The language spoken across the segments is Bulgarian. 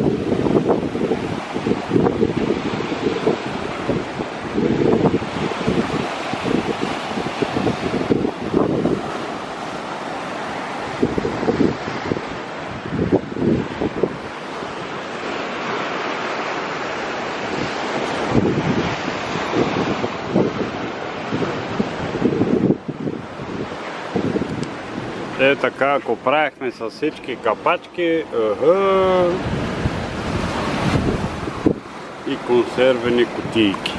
Е така, ако правихме с всички капачки и консервени кутийки.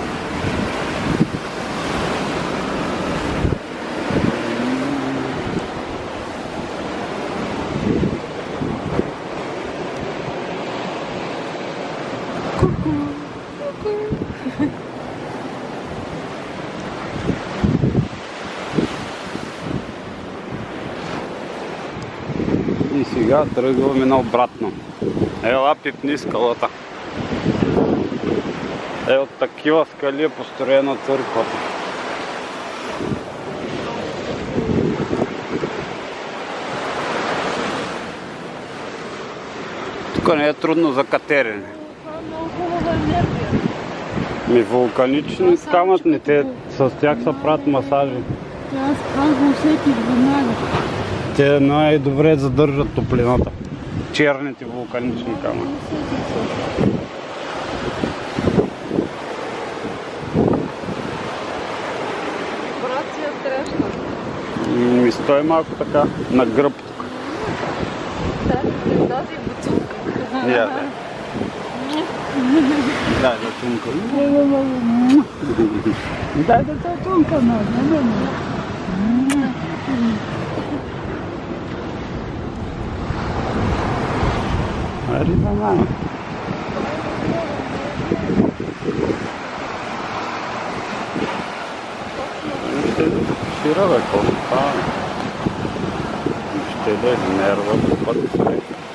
И сега тръгваме наобратно. Ела, пипни скалата. От такива скали е построена църквата. Тук не е трудно за катерене. Вулканични камъчни, с тях се правят масажи. Аз това го усетих веднага. Те най-добре задържат топлината. Черните вулканични камъни. Вибрация страшна. Ми стой малко така, на гръб тук. Тази бутилка. Дай да тунка. Дай да те тунка, Ари да мама. Ще шира бе, колко става. Ще да нерва по път.